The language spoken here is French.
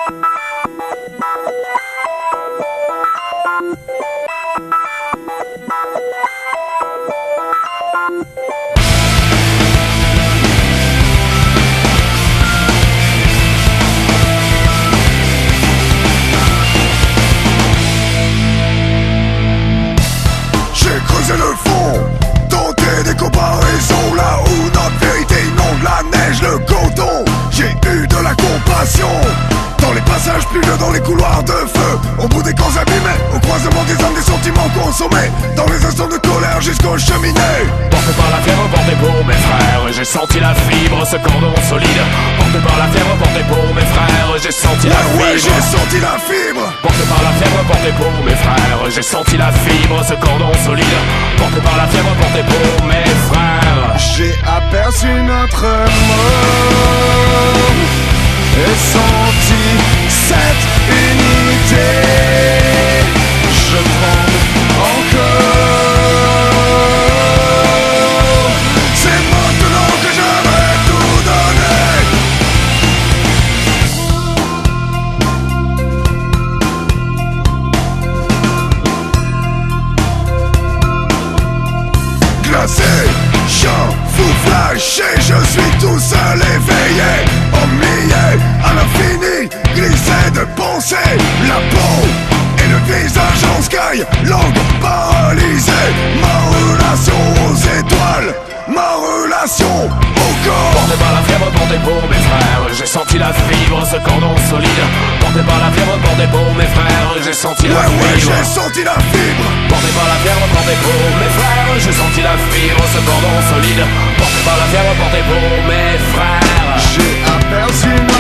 Le fond, tenter des comparaisons là où notre vérité inonde la neige, le coton. J'ai eu de la compassion dans les passages pluvieux, dans les couloirs de feu, au bout des camps abîmés, au croisement des âmes, des sentiments consommés, dans les instants de colère jusqu'aux cheminées. Porté par la fièvre, porté pour mes frères, j'ai senti la fibre, ce cordon solide. Porté par la fièvre, porté pour mes frères, j'ai senti la fibre. Ouais, j'ai senti la fibre. Porté par la fièvre, porté pour mes frères, j'ai senti la fibre, ce cordon solide. Porté par la fièvre, porté pour mes frères. J'ai aperçu notre mort et senti cette unité. Je tremble encore. C'est maintenant que je vais tout donner. Glacé, chien, fou flashé, je suis tout seul éveillé, ennuyé à l'infini, glissé de pensée, la peau et le visage en sky, langue paralysée, ma relation aux étoiles, ma relation au corps. Porté par la fièvre, porté pour mes frères, j'ai senti la fibre, ce cordon solide. Porté par la fièvre, porté pour mes frères, j'ai senti la fibre. Ouais, j'ai senti la fibre. Porté par la fièvre, porté pour mes frères, j'ai senti la fibre, ce cordon solide. Porté par la fièvre, porté pour mes frères. J'ai aperçu